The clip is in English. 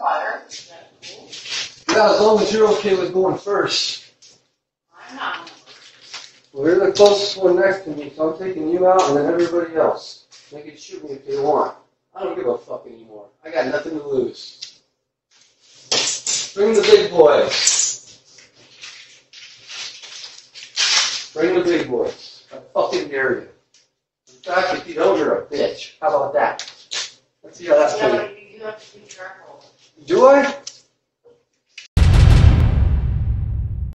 water. Is that cool? Yeah, as long as you're okay with going first. I'm not. Well, you're the closest one next to me, so I'm taking you out and then everybody else. They can shoot me if they want. I don't give a fuck anymore. I got nothing to lose. Bring the big boys. Bring the big boys. I fucking dare you. In fact, if you don't, you're a bitch. How about that? Let's see how that's going. You have to be careful. Do I?